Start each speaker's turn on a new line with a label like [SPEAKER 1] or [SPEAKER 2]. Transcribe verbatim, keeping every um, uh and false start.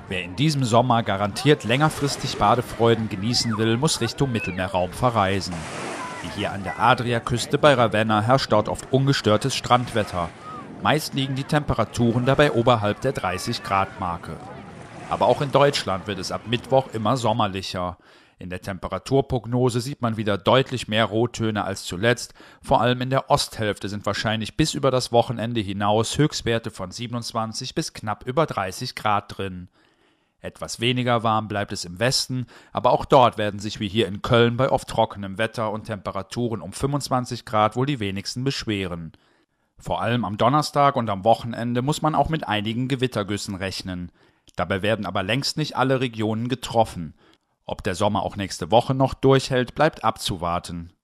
[SPEAKER 1] Wer in diesem Sommer garantiert längerfristig Badefreuden genießen will, muss Richtung Mittelmeerraum verreisen. Wie hier an der Adriaküste bei Ravenna herrscht dort oft ungestörtes Strandwetter. Meist liegen die Temperaturen dabei oberhalb der dreißig Grad Marke. Aber auch in Deutschland wird es ab Mittwoch immer sommerlicher. In der Temperaturprognose sieht man wieder deutlich mehr Rottöne als zuletzt. Vor allem in der Osthälfte sind wahrscheinlich bis über das Wochenende hinaus Höchstwerte von siebenundzwanzig bis knapp über dreißig Grad drin. Etwas weniger warm bleibt es im Westen, aber auch dort werden sich wie hier in Köln bei oft trockenem Wetter und Temperaturen um fünfundzwanzig Grad wohl die wenigsten beschweren. Vor allem am Donnerstag und am Wochenende muss man auch mit einigen Gewittergüssen rechnen. Dabei werden aber längst nicht alle Regionen getroffen. Ob der Sommer auch nächste Woche noch durchhält, bleibt abzuwarten.